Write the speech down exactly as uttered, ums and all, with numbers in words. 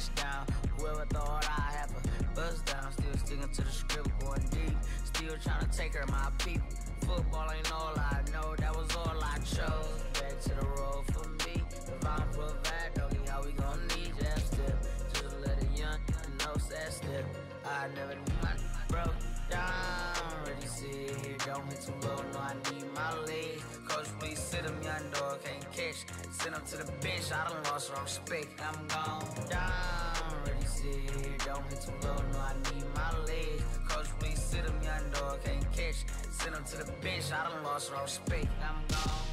touchdown. Whoever thought I have a buzz down. Still sticking to the script, going deep. Still trying to take her my people. Football ain't all I know, that was all I chose. Back to the road for me. If I'm provide, doggy, how we gon' need that step? Just let a young know that step. I never knew my broke down. Ready, sit here, don't hit too low, no, I need my leg. Coach, please sit him, young dog, can't catch. Send him to the bench, I done lost respect. I'm gone down. Ready, sit here, don't hit too low, no, I need my leg. Coach, please sit him, young dog, can't catch. Send him to the bench, I done lost respect. I'm gone.